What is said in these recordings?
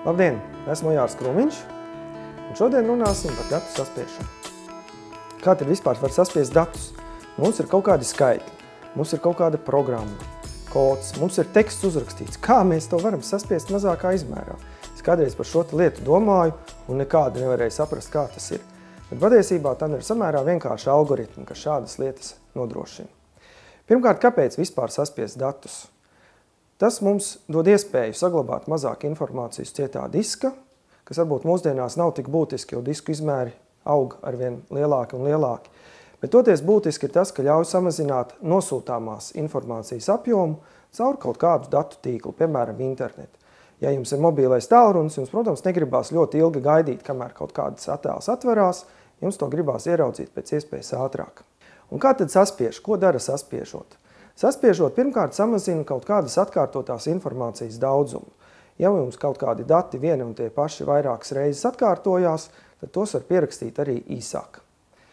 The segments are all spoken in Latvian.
Labdien! Esmu Jārs Krūmiņš, un šodien runāsim par datu saspiešanu. Kā tad vispār var saspiest datus? Mums ir kaut kādi skaitļi, mums ir kaut kāda programma, kods, mums ir teksts uzrakstīts. Kā mēs to varam saspiest mazākā izmērā? Es kādreiz par šo lietu domāju, un nekādi nevarēju saprast, kā tas ir. Bet patiesībā tam ir samērā vienkārši algoritmi, kas šādas lietas nodrošina. Pirmkārt, kāpēc vispār saspiest datus? Tas mums dod iespēju saglabāt mazāk informācijas cietā diska, kas varbūt mūsdienās nav tik būtiski, jo disku izmēri aug arvien lielāki un lielāki. Bet toties būtiski ir tas, ka ļauj samazināt nosūtāmās informācijas apjomu caur kaut kādu datu tīklu, piemēram, internetu. Ja jums ir mobilais tālrunis, jums, protams, negribās ļoti ilgi gaidīt, kamēr kaut kādas attēls atverās, jums to gribās ieraudzīt pēc iespējas ātrāk. Un kā tad saspiež? Ko dara saspiežot? Saspiežot, pirmkārt, samazina kaut kādas atkārtotās informācijas daudzumu. Ja jums kaut kādi dati vieni un tie paši vairākas reizes atkārtojās, tad tos var pierakstīt arī īsāk.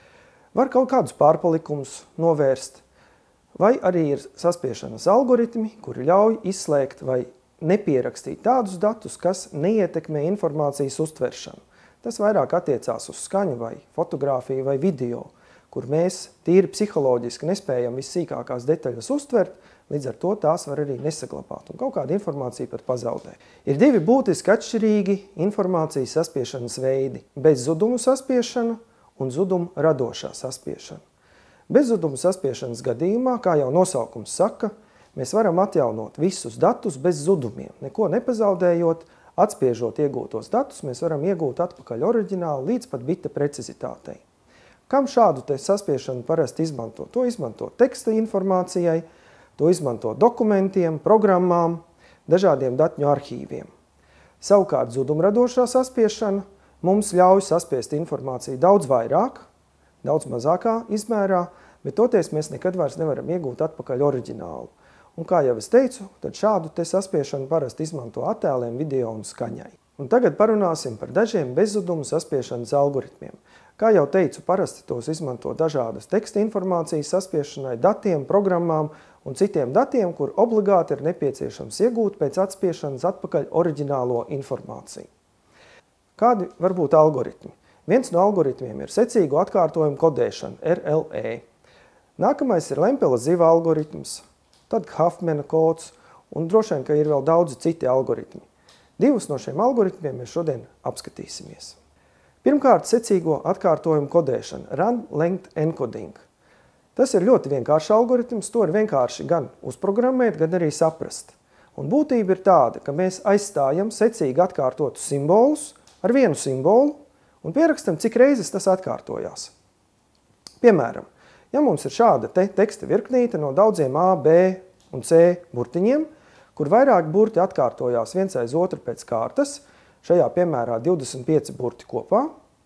Var kaut kādus pārpalikumus novērst, vai arī ir saspiešanas algoritmi, kuri ļauj izslēgt vai nepierakstīt tādus datus, kas neietekmē informācijas uztveršanu. Tas vairāk attiecās uz skaņu vai fotogrāfiju vai video, kur mēs tīri psiholoģiski nespējam vissīkākās detaļas uztvert, līdz ar to tās var arī nesaglabāt, un kaut kāda informācija pat pazaudē. Ir divi būtiski atšķirīgi informācijas saspiešanas veidi – bezzudumu saspiešana un zudumu radošā saspiešana. Bezzudumu saspiešanas gadījumā, kā jau nosaukums saka, mēs varam atjaunot visus datus bez zudumiem, neko nepazaudējot, atspiežot iegūtos datus, mēs varam iegūt atpakaļ oriģinālu līdz pat bita precizitātei. Kam šādu saspiešanu parasti izmanto? To izmanto teksta informācijai, to izmanto dokumentiem, programmām, dažādiem datņu arhīviem. Savukārt zudumradošā saspiešana mums ļauj saspiest informāciju daudz vairāk, daudz mazākā izmērā, bet toties mēs nekad vairs nevaram iegūt atpakaļ oriģinālu. Un kā jau es teicu, tad šādu saspiešanu parasti izmanto attēliem, video un skaņai. Un tagad parunāsim par dažiem bezzudumu saspiešanas algoritmiem. Kā jau teicu, parasti tos izmanto dažādas teksta informācijas saspiešanai, datiem, programmām un citiem datiem, kur obligāti ir nepieciešams iegūt pēc atspiešanas atpakaļ oriģinālo informāciju. Kādi var būt algoritmi? Viens no algoritmiem ir secīgu atkārtojumu kodēšana, RLE. Nākamais ir Lempela ziva algoritms, tad Huffmana kods un droši vien, ka ir vēl daudzi citi algoritmi. Divus no šiem algoritmiem mēs šodien apskatīsimies. Pirmkārt, secīgo atkārtojumu kodēšana, run length encoding. Tas ir ļoti vienkāršs algoritms, to ir vienkārši gan uzprogrammēt, gan arī saprast. Un būtība ir tāda, ka mēs aizstājam secīgi atkārtotus simbolus ar vienu simbolu un pierakstam, cik reizes tas atkārtojās. Piemēram, ja mums ir šāda teksta virknīte no daudziem A, B un C burtiņiem, kur vairāk burti atkārtojās viens aiz otru pēc kārtas, šajā piemērā 25 burti kopā,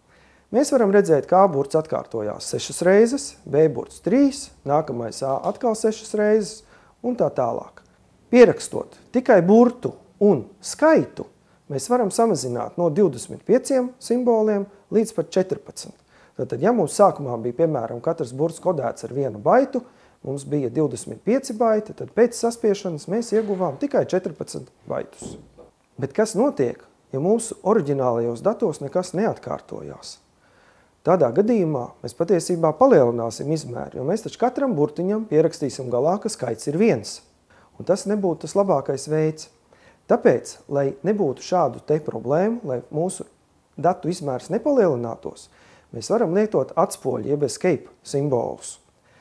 mēs varam redzēt, ka A burts atkārtojās 6 reizes, B burts 3, nākamais A atkal 6 reizes un tā tālāk. Pierakstot tikai burtu un skaitu, mēs varam samazināt no 25 simboliem līdz pat 14. Tātad, ja mums sākumā bija, piemēram, katrs burts kodēts ar 1 baitu, mums bija 25 baiti, tad pēc saspiešanas mēs ieguvām tikai 14 baitus. Bet kas notiek, ja mūsu oriģinālajos datos nekas neatkārtojās? Tādā gadījumā mēs patiesībā palielināsim izmēru, jo mēs taču katram burtiņam pierakstīsim galā, ka skaits ir 1. Un tas nebūtu tas labākais veids. Tāpēc, lai nebūtu šādu problēmu, lai mūsu datu izmērs nepalielinātos, mēs varam lietot atspoļu, jeb escape simbolus.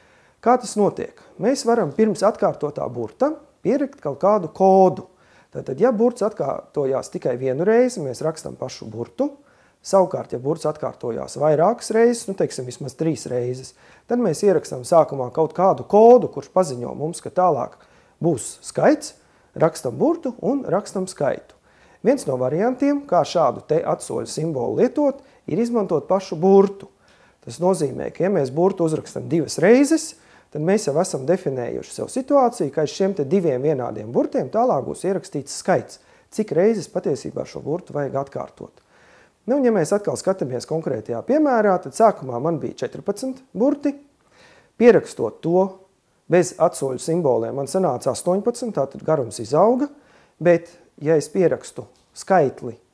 Kā tas notiek? Mēs varam pirms atkārtotā burta pierakt kaut kādu kodu. Tātad, ja burts atkārtojās tikai vienu reizi, mēs rakstam pašu burtu. Savukārt, ja burts atkārtojās vairākas reizes, teiksim vismaz 3 reizes, tad mēs ierakstam sākumā kaut kādu kodu, kurš paziņo mums, ka tālāk būs skaits, rakstam burtu un rakstam skaitu. Viens no variantiem, kā šādu atsoļu simbolu lietot, ir izmantot pašu burtu. Tas nozīmē, ka ja mēs burtu uzrakstam 2 reizes, tad mēs jau esam definējuši sev situāciju, ka aiz šiem 2 vienādiem burtiem tālāk būs ierakstīts skaits, cik reizes patiesībā šo burtu vajag atkārtot. Un ja mēs atkal skatāmies konkrētajā piemērā, tad sākumā man bija 14 burti, pierakstot to bez atsoļu simboliem man sanāca 18, tātad garums izauga, bet ja es pierakstu skaitli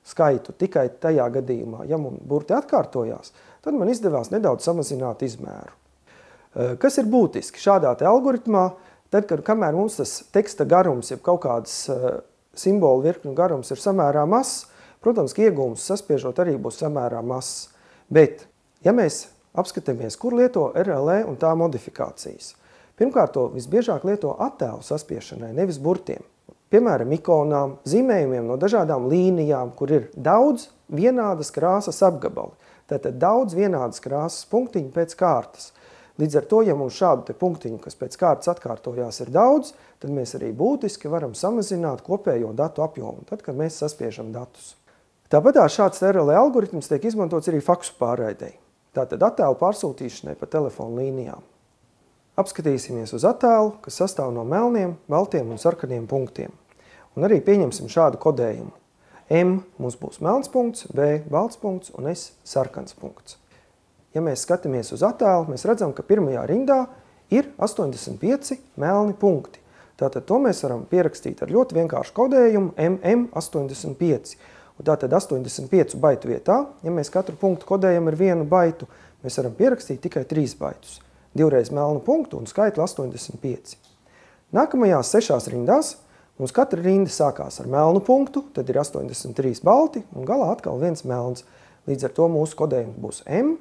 skaitu tikai tajā gadījumā, ja man burti atkārtojās, tad man izdevās nedaudz samazināt izmēru. Kas ir būtiski šādā te algoritmā, tad, kamēr mums tas teksta garums, jeb kaut kādas simbolu virkņu garums ir samērā mazs, protams, ka iegūms saspiežot arī būs samērā mazs. Bet, ja mēs apskatāmies, kur lieto RLE un tā modifikācijas, pirmkārt, to visbiežāk lieto attēlu saspiešanai, nevis burtiem. Piemēram, ikonām, zīmējumiem no dažādām līnijām, kur ir daudz vienādas krāsas apgabali. Tātad daudz vienādas krāsas punktiņu pēc kārtas. Līdz ar to, ja mums šādu te punktiņu, kas pēc kārtas atkārtojās, ir daudz, tad mēs arī būtiski varam samazināt kopējo datu apjomu, tad, kad mēs saspiežam datus. Tāpat šāds RLE algoritms tiek izmantots arī faksu pārraidei. Tātad attēlu pārsūtīšanai pa telefonu līnijām. Apskatīsimies uz attēlu, kas sastāv no melniem, baltiem un sarkaniem punktiem. Un arī pieņemsim šādu kodējumu. M mums būs melns punkts, B balts punkts un S sarkans punkts. Ja mēs skatāmies uz attēlu, mēs redzam, ka pirmajā rindā ir 85 melni punkti. Tātad to mēs varam pierakstīt ar ļoti vienkāršu kodējumu MM85. Un tātad 85 baitu vietā, ja mēs katru punktu kodējam ar 1 baitu, mēs varam pierakstīt tikai 3 baitus. Divreiz melnu punktu un skaitli 85. Nākamajās 6 rindās mums katra rinda sākās ar melnu punktu, tad ir 83 balti un galā atkal viens melns. Līdz ar to mūsu kodējums būs M,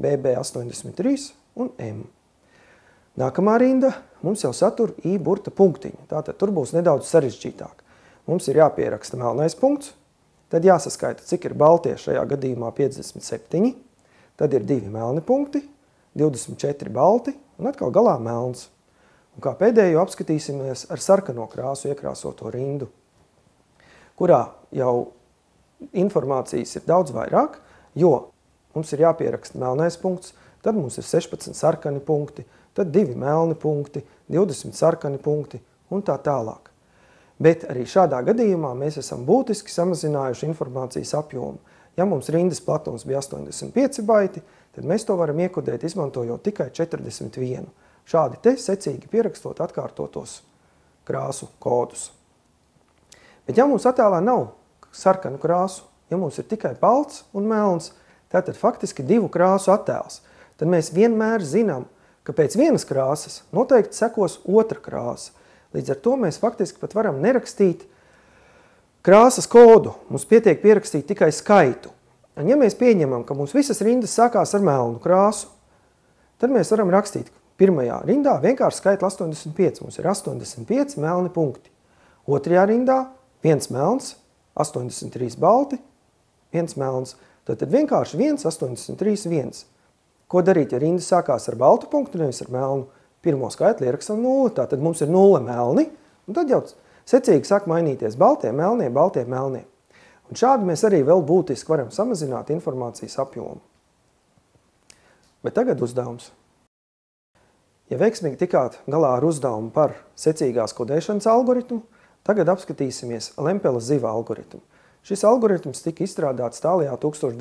BB83 un M. Nākamā rinda mums jau satur I burta punktiņu, tātad tur būs nedaudz sarežģītāk. Mums ir jāpieraksta melnais punkts, tad jāsaskaita, cik ir baltie šajā gadījumā 57, tad ir 2 melni punkti, 24 balti un atkal galā melns. Un kā pēdējo apskatīsimies ar sarkano krāsu iekrāsoto rindu, kurā jau informācijas ir daudz vairāk, jo mums ir jāpieraksta melnais punkts, tad mums ir 16 sarkani punkti, tad 2 melni punkti, 20 sarkani punkti un tā tālāk. Bet arī šādā gadījumā mēs esam būtiski samazinājuši informācijas apjomu. Ja mums rindas platums bija 85 baiti, tad mēs to varam iekodēt izmantojot tikai 41. Šādi te secīgi pierakstot atkārtotos krāsu kodus. Bet ja mums attēlā nav sarkanu krāsu, ja mums ir tikai balts un melns, tātad faktiski 2 krāsu attēls, tad mēs vienmēr zinām, ka pēc vienas krāsas noteikti sekos otra krāsa. Līdz ar to mēs faktiski pat varam nerakstīt krāsas kodu, mums pietiek pierakstīt tikai skaitu. Un ja mēs pieņemam, ka mums visas rindas sākās ar melnu krāsu, tad mēs varam rakstīt pirmajā rindā vienkārši skaitli 85, mums ir 85 melni punkti. Otrajā rindā 1 melns, 83 balti, 1 melns. Tad vienkārši 1, 83, 1. Ko darīt, ja rinda sākās ar baltu punktu, nevis ar melnu? Pirmo skaitli ierakstam 0, tātad mums ir 0 melni, un tad jau secīgi sāk mainīties baltie, melnie, baltie, melnie. Un šādi mēs arī vēl būtiski varam samazināt informācijas apjomu. Bet tagad uzdevums. Ja veiksmīgi tikāt galā ar uzdevumu par secīgās kodēšanas algoritmu, tagad apskatīsimies Lempela ziva algoritmu. Šis algoritms tika izstrādāts tālajā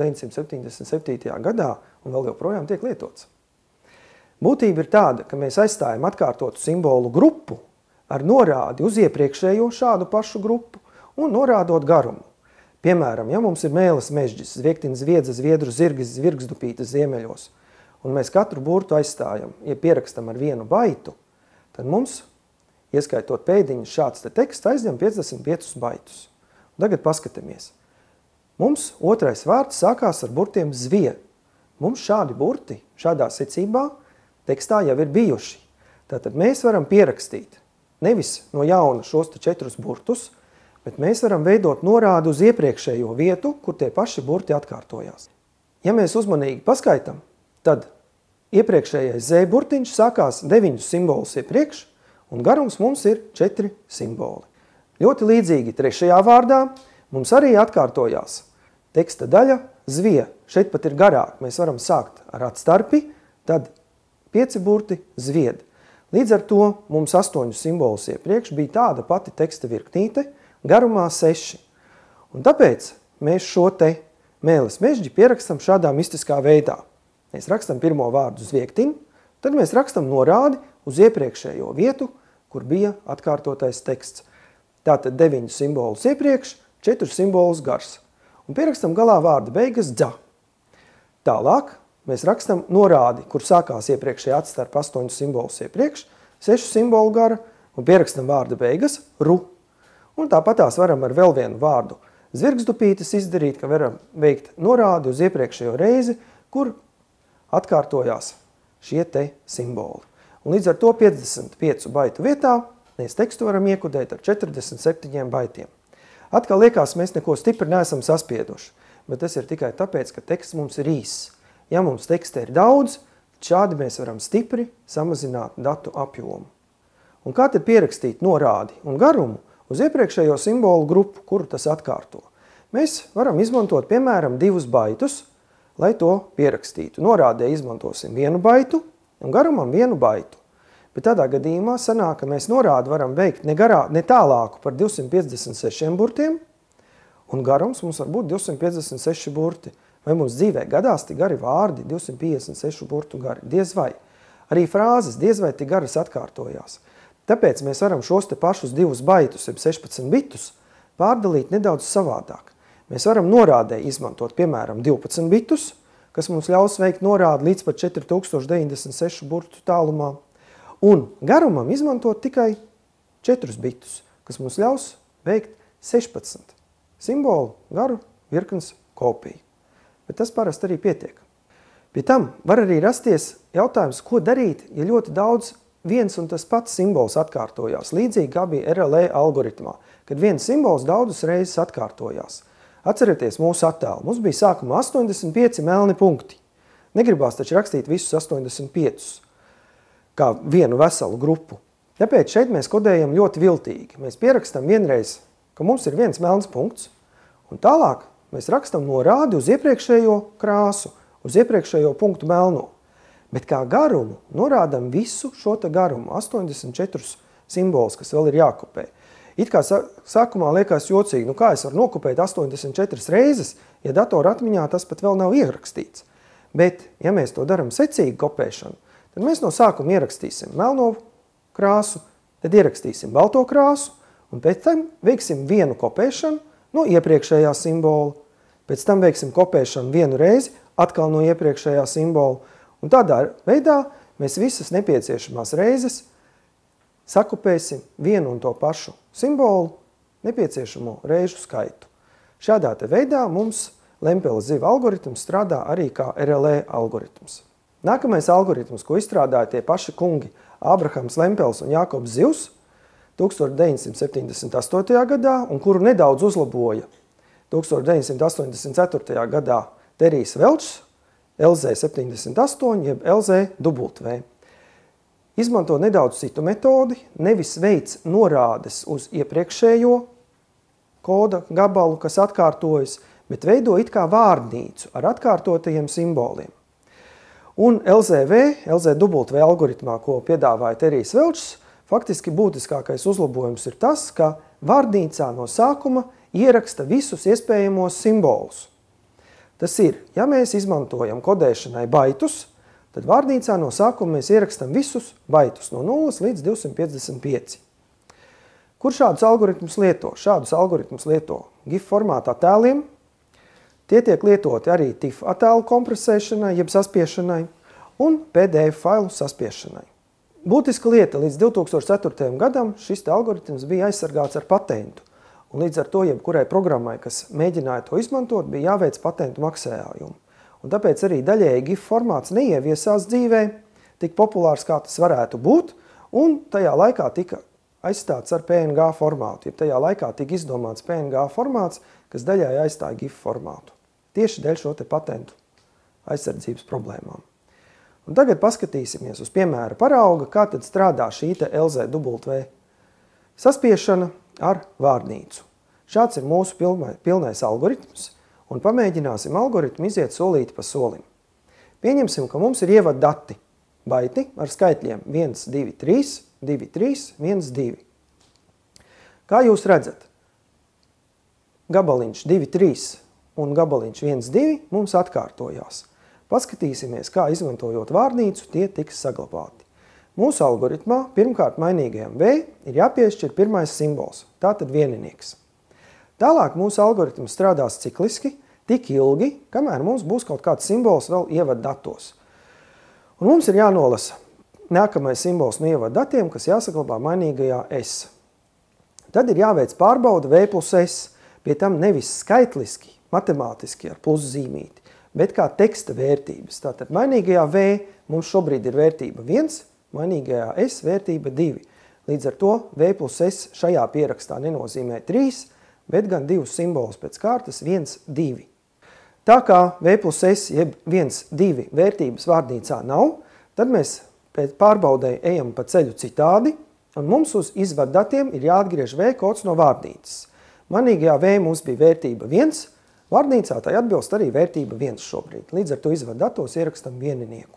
1977. gadā un vēl joprojām tiek lietots. Būtība ir tāda, ka mēs aizstājam atkārtotu simbolu grupu ar norādi uz iepriekšējo šādu pašu grupu un norādot garumu. Piemēram, ja mums ir mēles mežģis, zviektiņa zviedza, zviedru zirgis, zvirgzdupītas ziemeļos, un mēs katru burtu aizstājam, ja pierakstam ar 1 baitu, tad mums, ieskaitot pēdiņus, šāds te teksts aizņem 55 baitus. Tagad paskatāmies. Mums otrais vārds sākās ar burtiem zvie. Mums šādi burti, šādā secībā, tekstā jau ir bijuši. Tātad mēs varam pierakstīt nevis no jauna šos 4 burtus, bet mēs varam veidot norādu uz iepriekšējo vietu, kur tie paši burti atkārtojās. Ja mēs uzmanīgi paskaitam, tad iepriekšējais Z burtiņš sākās 9 simbolus iepriekš, un garums mums ir 4 simboli. Ļoti līdzīgi trešajā vārdā mums arī atkārtojās teksta daļa zvie. Šeit pat ir garāk. Mēs varam sākt ar atstarpi, tad 5 burti zvied. Līdz ar to mums 8 simbolus iepriekš bija tāda pati teksta virknīte, garumā 6. Un tāpēc mēs šo te mēles mežģi pierakstam šādā mistiskā veidā. Mēs rakstam pirmo vārdu zviektiņu, tad mēs rakstam norādi uz iepriekšējo vietu, kur bija atkārtotais teksts. Tātad 9 simbolus iepriekš, 4 simbolus gars. un pierakstam galā vārda beigas dza. Tālāk mēs rakstam norādi, kur sākās iepriekšējā atstarp 8 simbolus iepriekš, 6 simbolu gara, un pierakstam vārda beigas ru. Un tāpatās varam ar vēl vienu vārdu zvirgzdupītes izdarīt, ka varam veikt norādi uz iepriekšējo reizi, kur atkārtojās šie te simboli. Un līdz ar to 55 baitu vietā mēs tekstu varam iekodēt ar 47 baitiem. Atkal liekas, mēs neko stipri neesam saspieduši, bet tas ir tikai tāpēc, ka teksts mums ir īss. Ja mums teksta ir daudz, šādi mēs varam stipri samazināt datu apjomu. Un kā tad pierakstīt norādi un garumu uz iepriekšējo simbolu grupu, kuru tas atkārto? Mēs varam izmantot, piemēram, 2 baitus, lai to pierakstītu. Norādē izmantosim 1 baitu un garumam 1 baitu. Bet tādā gadījumā sanāk, ka mēs norādi varam veikt ne tālāku par 256 burtiem, un garums mums var būt 256 burti. Vai mums dzīvē gadās tik gari vārdi, 256 burtu gari? Diez vai. Arī frāzes diez vai tik garas atkārtojās. Tāpēc mēs varam šos te pašus 2 baitus, 16 bitus, pārdalīt nedaudz savādāk. Mēs varam norādē izmantot, piemēram, 12 bitus, kas mums ļaus veikt norādi līdz pat 4096 burtu tālumā. Un garumam izmantot tikai 4 bitus, kas mums ļaus veikt 16 simbolu garu virknes kopiju. Bet tas parasti arī pietiek. Pie tam var arī rasties jautājums, ko darīt, ja ļoti daudz viens un tas pats simbols atkārtojās. Līdzīgi kā bija RLE algoritmā, kad viens simbols daudzas reizes atkārtojās. Atcerieties mūsu attēlu. Mums bija sākumā 85 melni punkti. Negribās taču rakstīt visus 85 kā vienu veselu grupu. Tāpēc šeit mēs kodējam ļoti viltīgi. Mēs pierakstam vienreiz, ka mums ir viens melns punkts, un tālāk mēs rakstam norādi uz iepriekšējo krāsu, uz iepriekšējo punktu melno. Bet kā garumu norādam visu šo te garumu, 84 simbolus, kas vēl ir jākopē. It kā sākumā liekas jocīgi, nu kā es varu nokopēt 84 reizes, ja datora atmiņā tas pat vēl nav ierakstīts. Bet, ja mēs to daram secīgi kopēšanu, tad mēs no sākuma ierakstīsim melno krāsu, tad ierakstīsim balto krāsu, un pēc tam veiksim vienu kopēšanu no iepriekšējā simbola. Pēc tam veiksim kopēšanu vienu reizi, atkal no iepriekšējā simbola. Un tādā veidā mēs visas nepieciešamās reizes sakopēsim vienu un to pašu simbolu nepieciešamo reižu skaitu. Šādā te veidā mums Lempela-Ziva algoritms strādā arī kā RLE algoritms. Nākamais algoritms, ko izstrādāja tie paši kungi Ābrahams Lempels un Jākobs Zivs 1978. gadā un kuru nedaudz uzlaboja 1984. gadā Terijs Velčs, LZ78 jeb LZW. Izmanto nedaudz citu metodi, nevis veic norādes uz iepriekšējo koda gabalu, kas atkārtojas, bet veido it kā vārdnīcu ar atkārtotajiem simboliem. Un LZW algoritmā, ko piedāvāja Terijs Velčs, faktiski būtiskākais uzlabojums ir tas, ka vārdnīcā no sākuma ieraksta visus iespējamos simbolus. Tas ir, ja mēs izmantojam kodēšanai baitus, tad vārdnīcā no sākuma mēs ierakstam visus baitus no 0 līdz 255. Kur šādus algoritmus lieto? Šādus algoritmus lieto GIF formātā attēliem. Tie tiek lietoti arī TIFF attēlu kompresēšanai, jeb saspiešanai, un PDF failu saspiešanai. Būtiska lieta, līdz 2004. gadam šis algoritms bija aizsargāts ar patentu, un līdz ar to jebkurai programmai, kas mēģināja to izmantot, bija jāveic patentu maksājumu. Un tāpēc arī daļēji GIF formāts neieviesās dzīvē, tik populārs, kā tas varētu būt, un tajā laikā tika aizstāts ar PNG formātu, jeb tajā laikā tika izdomāts PNG formāts, kas daļai aizstāja GIF formātu. Tieši dēļ šo te patentu aizsardzības problēmām. Un tagad paskatīsimies uz piemēra parauga, kā tad strādā šī te LZW saspiešana ar vārdnīcu. Šāds ir mūsu pilnais algoritms, un pamēģināsim algoritmu iziet solīti pa solim. Pieņemsim, ka mums ir ievad dati, baiti ar skaitļiem 1, 2, 3, 2, 3, 1, 2. Kā jūs redzat? Gabaliņš 2, 3 un gabaliņš 1, 2 mums atkārtojās. Paskatīsimies, kā izmantojot vārdnīcu tie tiks saglabāti. Mūsu algoritmā pirmkārt mainīgajam V ir jāpiešķir pirmais simbols, tātad vieninieks. Tālāk mūsu algoritms strādās cikliski, tik ilgi, kamēr mums būs kaut kāds simbols vēl ievaddatos. Un mums ir jānolasa nākamais simbols no ievaddatiem, kas jāsaglabā mainīgajā S. Tad ir jāveic pārbauda V plus S, pie tam nevis skaitliski, matemātiski ar plus zīmīti, bet kā teksta vērtības. Tātad mainīgajā V mums šobrīd ir vērtība 1, mainīgajā S vērtība 2. Līdz ar to V plus S šajā pierakstā nenozīmē 3, bet gan 2 simbolus pēc kārtas 1, 2. Tā kā V plus S jeb 1, 2 vērtības vārnīcā nav, tad mēs pēc pārbaudēji ejam pa ceļu citādi, un mums uz izvaddatiem ir jāatgriež V kods no vārnīcas. Manīgajā V mums bija vērtība 1, vārnīcā tai atbilst arī vērtība 1 šobrīd. Līdz ar to izvaddatos ierakstam vieninieku.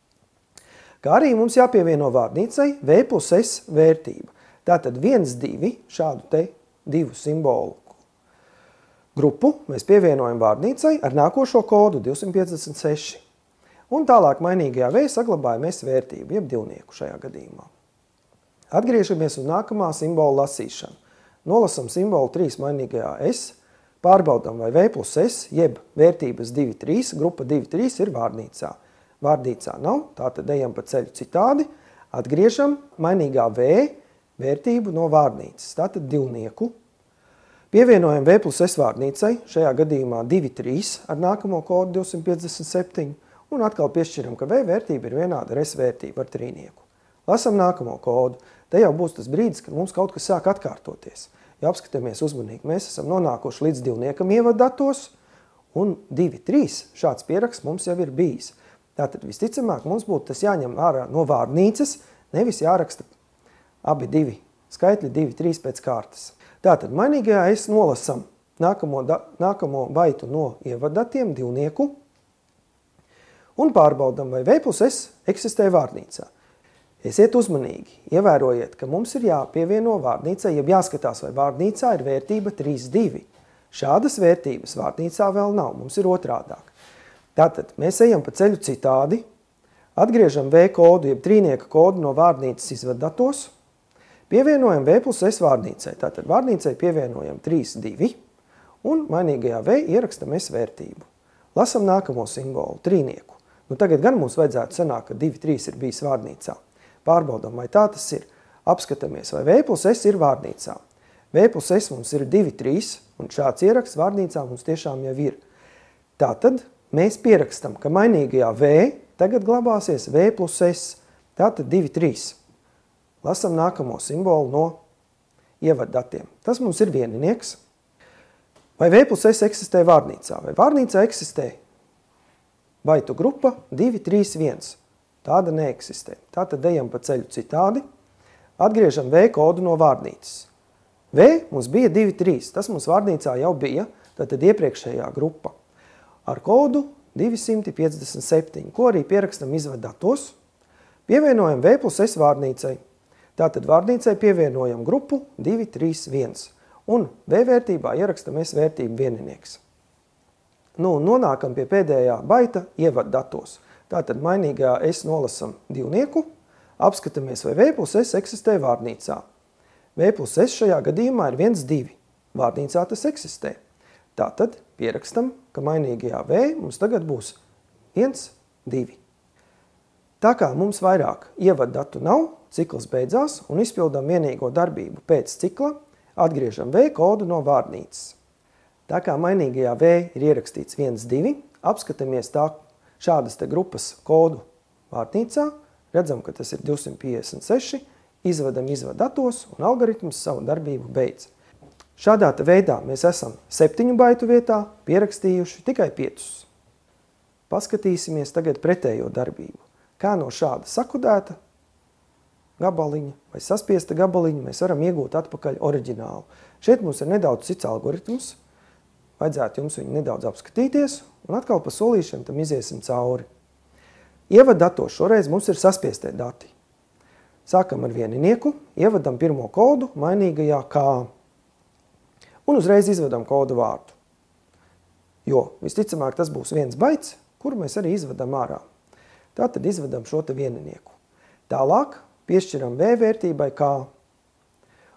Kā arī mums jāpievieno vārnīcai V plus S vērtība. Tātad 1, 2 šādu te 2 simbolu grupu mēs pievienojam vārnīcai ar nākošo kodu 256. Un tālāk mainīgajā V saglabājam S vērtību, jeb divnieku šajā gadījumā. Atgriežamies uz nākamā simbola lasīšanu. Nolasam simbolu 3 mainīgajā S, pārbaudam vai V plus S, jeb vērtības 2, 3, grupa 2, 3 ir vārnīcā. Vārnīcā nav, tātad ejam pa ceļu citādi, atgriežam mainīgā V vērtību no vārnīcas, tātad divnieku. Pievienojam V plus S vārnīcai, šajā gadījumā 2, 3 ar nākamo kodu 257, un atkal piešķiram, ka V vērtība ir vienāda ar S vērtību ar trīnieku. Lasam nākamo kodu. Te jau būs tas brīdis, kad mums kaut kas sāk atkārtoties. Ja apskatāmies uzmanīgi, mēs esam nonākuši līdz divniekam ievaddatos, un 2, 3 šāds pieraksts mums jau ir bijis. Tātad visticamāk mums būtu tas jāņem ārā no vārnīcas, nevis jāraksta abi 2 skaitļi 2, 3 pēc kārtas. Tātad mainīgajā S nolasam nākamo baitu no ievaddatiem, divnieku, un pārbaudam, vai V plus S eksistē vārnīcā. Esiet uzmanīgi, ievērojiet, ka mums ir jāpievieno vārnīcai, jeb jāskatās, vai vārnīcā ir vērtība 3, 2. Šādas vērtības vārnīcā vēl nav, mums ir otrādāk. Tātad mēs ejam pa ceļu citādi, atgriežam V kodu, jeb trīnieka kodu no vārnīcas izvaddatos, pievienojam V plus S vārnīcai. Tātad vārnīcai pievienojam 3, 2 un mainīgajā V ierakstam S vērtību. Lasam nākamo simbolu, trīnieku. Nu tagad gan mums vajadzētu sanākt, ka 2, 3 ir bijis vārnīcā. Pārbaudam, vai tā tas ir. Apskatāmies, vai V plus S ir vārnīcā. V plus S mums ir 2, 3, un šāds ieraksts vārnīcā mums tiešām jau ir. Tātad mēs pierakstam, ka mainīgajā V tagad glabāsies V plus S. Tātad 2, 3. Lasam nākamo simbolu no ievaddatiem. Tas mums ir vieninieks. Vai V plus S eksistē vārnīcā? Vai vārnīcā eksistē baitu grupa 2, 3, 1? Tāda neeksistē. Tātad ejam pa ceļu citādi, atgriežam V kodu no vārnīcas. V mums bija 2, 3, tas mums vārnīcā jau bija, tātad iepriekšējā grupa. Ar kodu 257, ko arī pierakstam izvaddatos, pievienojam V plus S vārnīcai. Tātad vārnīcai pievienojam grupu 2, 3, 1, un V vērtībā ierakstam S vērtību vieninieks. Nu, nonākam pie pēdējā baita ievaddatos. Tātad mainīgajā S nolasam divnieku, apskatāmies, vai V plus S eksistē vārnīcā. V plus S šajā gadījumā ir 1, 2. Vārnīcā tas eksistē. Tātad pierakstam, ka mainīgajā V mums tagad būs 1, 2. Tā kā mums vairāk ievaddatu nav, cikls beidzās un izpildām vienīgo darbību pēc cikla, atgriežam V kodu no vārnīcas. Tā kā mainīgajā V ir ierakstīts 1, 2, apskatāmies šādas te grupas kodu vārnīcā, redzam, ka tas ir 256, izvadam izvaddatos un algoritms savu darbību beidz. Šādā veidā mēs esam 7 baitu vietā pierakstījuši tikai 5. Paskatīsimies tagad pretējo darbību. Kā no šāda sakodēta gabaliņa vai saspiesta gabaliņa mēs varam iegūt atpakaļ oriģinālu. Šeit mums ir nedaudz cits algoritms. Vajadzētu jums viņu nedaudz apskatīties, un atkal pa solīšiem tam iziesim cauri. Ievaddatos šoreiz mums ir saspiestie dati. Sākam ar vieninieku, ievadam pirmo kodu mainīgajā K, un uzreiz izvadam kodu vārdu. Jo visticamāk tas būs 1 baits, kuru mēs arī izvadam ārā. Tātad izvadam šo te vieninieku. Tālāk piešķiram V vērtībai K.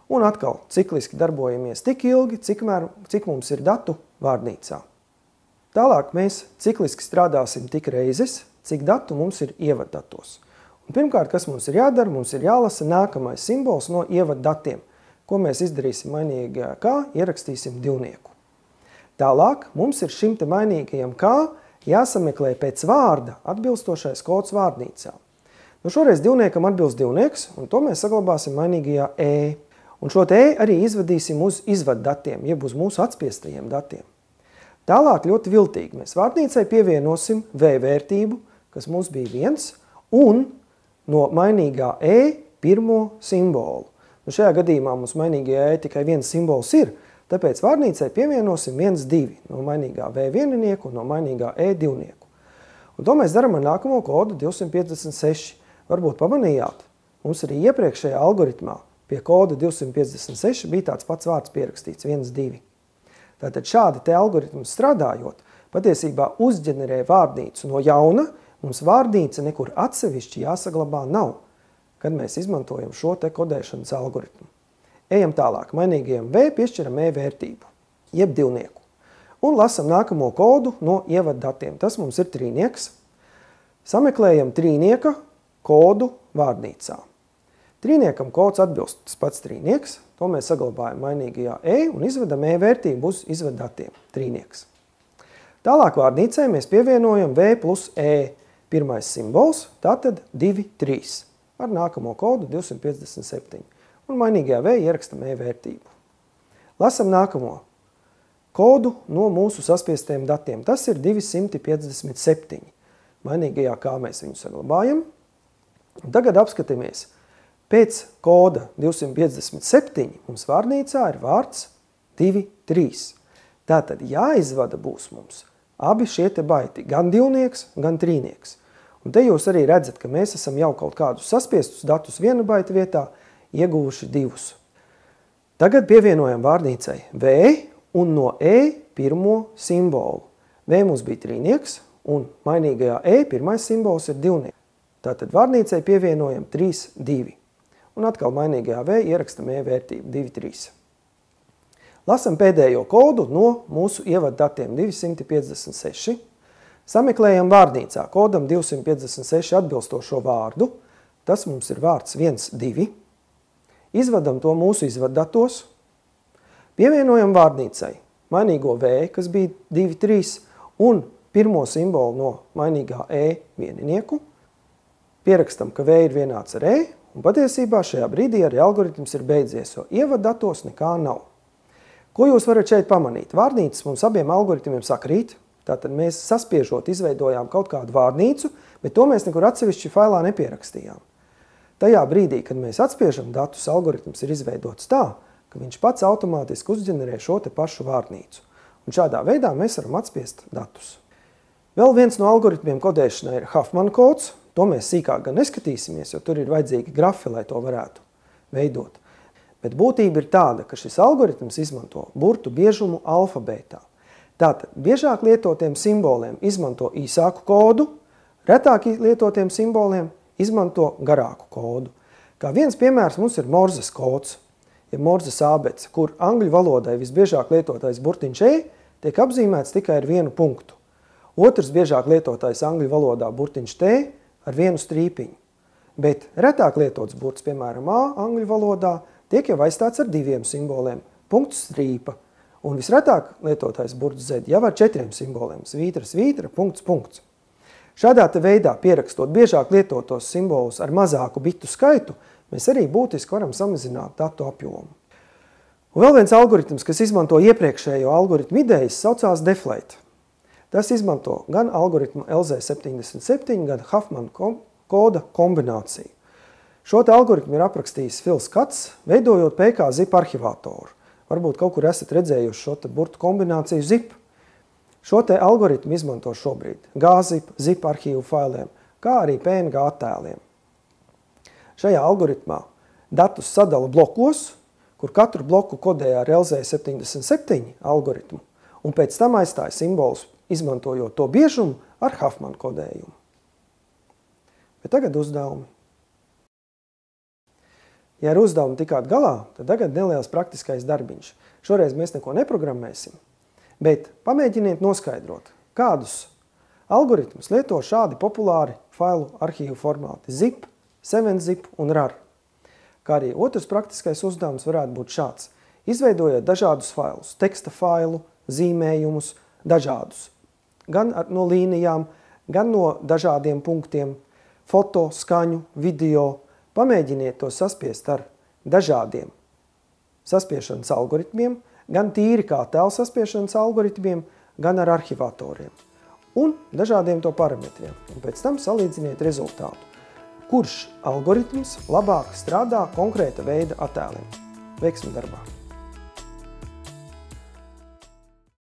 un atkal cikliski darbojamies tik ilgi, cik mums ir datu vārdnīcā. Tālāk mēs cikliski strādāsim tik reizes, cik datu mums ir ievaddatos. Un pirmkārt, kas mums ir jādara, mums ir jālasa nākamais simbols no ievaddatiem, ko mēs izdarīsim mainīgajā kā, ierakstīsim divnieku. Tālāk mums ir šim te mainīgajam kā jāsameklē pēc vārda atbilstošais kods vārdnīcā. Nu šoreiz divniekam atbilst divnieks, un to mēs saglabāsim mainīgajā Un šo te arī izvadīsim uz izvaddatiem, jeb uz mūsu atspiestajiem datiem. Tālāk ļoti viltīgi mēs vārdnīcai pievienosim v-vērtību, kas mums bija 1, un no mainīgā pirmo simbolu. Nu šajā gadījumā mums mainīgajā tikai viens simbols ir, tāpēc vārdnīcai pievienosim 1, 2 no mainīgā v-viennieku un no mainīgā divnieku. Un to mēs darām ar nākamo kodu 256. Varbūt pamanījāt, mums arī iepriekšējā algoritmā pie koda 256 bija tāds pats vārds pierakstīts 1, 2. Tātad šādi te algoritmus strādājot, patiesībā uzģenerē vārdnīcu no jauna, mums vārdnīca nekur atsevišķi jāsaglabā nav, kad mēs izmantojam šo te kodēšanas algoritmu. Ejam tālāk, mainīgajam v piešķiram vērtību, jeb divnieku, un lasam nākamo kodu no ievaddatiem. Tas mums ir trīnieks. Sameklējam trīnieka kodu vārdnīcā. Trīniekam kods atbilst tas pats trīnieks, to mēs saglabājam mainīgajā un izvedam vērtību uz izvaddatiem, trīnieks. Tālāk vārdnīcai mēs pievienojam v plus pirmais simbols, tātad 2, 3, ar nākamo kodu 257, un mainīgajā v ierakstam vērtību. Lasam nākamo kodu no mūsu saspiestiem datiem, tas ir 257, mainīgajā kā mēs viņu saglabājam. Un tagad apskatāmies. Pēc koda 257 mums vārdnīcā ir vārds 2, 3. Tātad jāizvada būs mums abi šie te baiti, gan divnieks, gan trīnieks. Un te jūs arī redzat, ka mēs esam jau kaut kādus saspiestus datus viena baita vietā ieguvuši 2. Tagad pievienojam vārdnīcai v un no pirmo simbolu. V mums bija trīnieks un mainīgajā pirmais simbols ir divnieks. Tātad vārdnīcai pievienojam 3, 2. Un atkal mainīgajā v ierakstam vērtību 2, 3. Lasam pēdējo kodu no mūsu ievaddatiem 256. Sameklējam vārdnīcā kodam 256 atbilstošo vārdu. Tas mums ir vārds 1, 2. Izvadam to mūsu izvaddatos. Pievienojam vārdnīcai mainīgo v, kas bija 2, 3, un pirmo simbolu no mainīgā viennieku. Pierakstam, ka v ir vienāds ar un patiesībā šajā brīdī arī algoritms ir beidzies, jo ievaddatos nekā nav. Ko jūs varat šeit pamanīt? Vārdnīcas mums abiem algoritmiem sakrīt, tātad mēs saspiežot izveidojām kaut kādu vārdnīcu, bet to mēs nekur atsevišķi failā nepierakstījām. Tajā brīdī, kad mēs atspiežam datus, algoritms ir izveidots tā, ka viņš pats automātiski uzģenerē šo te pašu vārdnīcu. Un šādā veidā mēs varam atspiest datus. Vēl viens no algoritmiem kodēšanai ir Huffman kods. To mēs sīkāk gan neskatīsimies, jo tur ir vajadzīgi grafi, lai to varētu veidot. Bet būtība ir tāda, ka šis algoritms izmanto burtu biežumu alfabētā. Tātad biežāk lietotiem simboliem izmanto īsāku kodu, retāk lietotiem simboliem izmanto garāku kodu. Kā viens piemērs mums ir Morzes kods, ja Morzes ābece, kur angļu valodai visbiežāk lietotais burtiņš tiek apzīmēts tikai ar vienu punktu. Otrs biežāk lietotais angļu valodā burtiņš T ar vienu strīpiņu. Bet retāk lietots burts, piemēram, angļu valodā, tiek jau aizstāts ar 2 simboliem, punkts strīpa. Un visretāk lietotais burts Z jau ar 4 simboliem, svītra, svītra, punkts, punkts. Šādā te veidā pierakstot biežāk lietotos simbolus ar mazāku bitu skaitu, mēs arī būtiski varam samazināt datu apjomu. Un vēl viens algoritms, kas izmanto iepriekšējo algoritmu idejas, saucās deflate. Tas izmanto gan algoritmu LZ77, gan Huffman koda kombināciju. Šo te algoritmu ir aprakstījis Fils Kats, veidojot PK-zip arhivātoru. Varbūt kaut kur esat redzējuši šo te burtu kombināciju zip. Šo te algoritmu izmanto šobrīd gzip, zip arhīvu failiem, kā arī PNG attēliem. Šajā algoritmā datus sadala blokos, kur katru bloku kodē ar LZ77 algoritmu, un pēc tam aizstāja simbolus, izmantojot to biežumu ar Huffman kodējumu. Bet tagad uzdevumi. Ja ar uzdevumu tikāt galā, tad tagad neliels praktiskais darbiņš. Šoreiz mēs neko neprogrammēsim, bet pamēģiniet noskaidrot, kādus algoritmus lieto šādi populāri failu arhīvu formāti zip, 7zip un RAR. Kā arī otrs praktiskais uzdevums varētu būt šāds. Izveidojot dažādus failus, teksta failu, zīmējumus, dažādus. Gan no līnijām, gan no dažādiem punktiem, foto, skaņu, video. Pamēģiniet to saspiest ar dažādiem saspiešanas algoritmiem, gan tīri kā tēlu saspiešanas algoritmiem, gan ar arhivatoriem un dažādiem to parametriem. Un pēc tam salīdziniet rezultātu. Kurš algoritms labāk strādā konkrēta veida attēliem? Veiksmi darbā!